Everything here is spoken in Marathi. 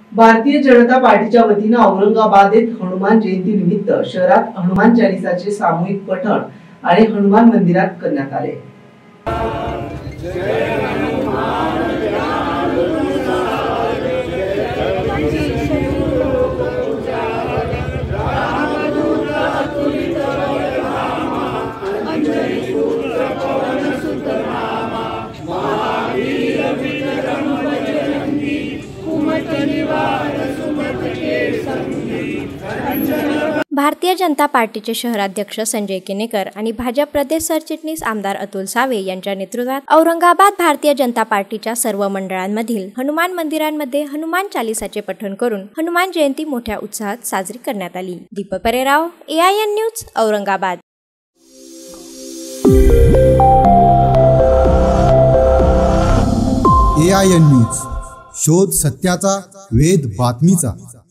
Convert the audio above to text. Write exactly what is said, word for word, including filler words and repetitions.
भारतीय जनता पार्टीच्या वतीने औरंगाबाद येथे हनुमान जयंती निमित्त शहरात हनुमान चालीसाचे सामूहिक पठण आणि हनुमान मंदिरात करण्यात आले। भारतीय जनता पार्टीचे शहराध्यक्ष संजय केनेकर आणि भाजप प्रदेश सरचिटणीस आमदार अतुल सावे यांच्या नेतृत्वात औरंगाबाद भारतीय जनता पार्टीच्या सर्व मंडळांमधील हनुमान मंदिरांमध्ये हनुमान चालीसाचे पठण करून हनुमान जयंती मोठ्या उत्साहात साजरी करण्यात आली। Deepak Parerao, A I N news, Aurangabad. A I N news, शोध सत्याचा, वेध बातमीचा।